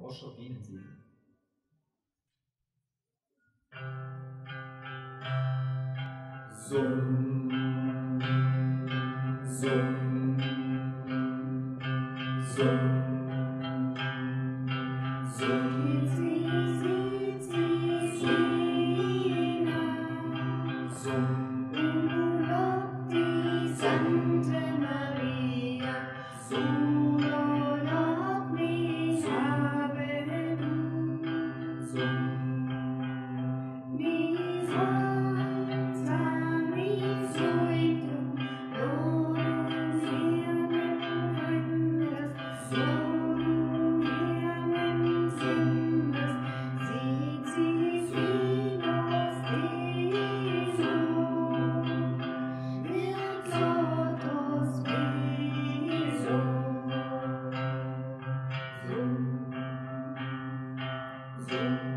Ostrogenensee. Summ, summ, summ, summ. Santa Maria, Suronog mi habedu, mi Vater, mi Freudum, Lorem Herrenhändes, Sonum Herrensindes, sit filos Deus, mit todos viso, Summ,